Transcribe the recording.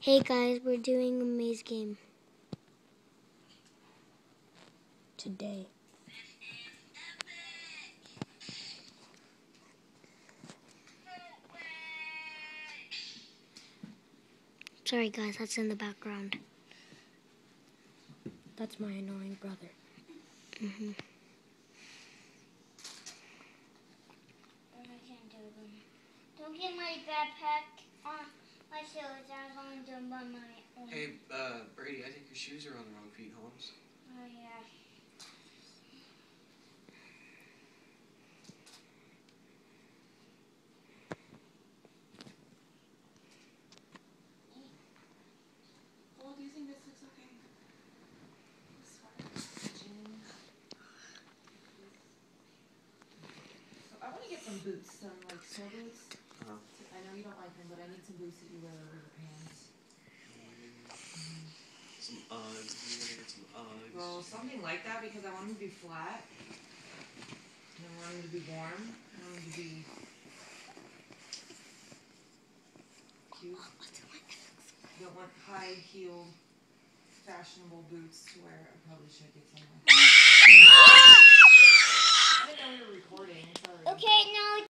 Hey guys, we're doing a maze game today. Sorry guys, that's in the background. That's my annoying brother. Don't get my backpack on my shoes. I'm going to do them by my own. Hey, Brady, I think your shoes are on the wrong feet, Holmes. Oh, yeah. Well, do you think this looks okay? This one. So I want to get some boots, some like snow boots. I know you don't like them, but I need some boots that you wear over your pants. Some Uggs. You gotta get some Uggs. Well, something like that because I want them to be flat. And I want them to be warm. I want them to be cute. I don't want high-heeled, fashionable boots to wear. I probably should get some like that. I didn't know we were recording. Sorry. Okay, now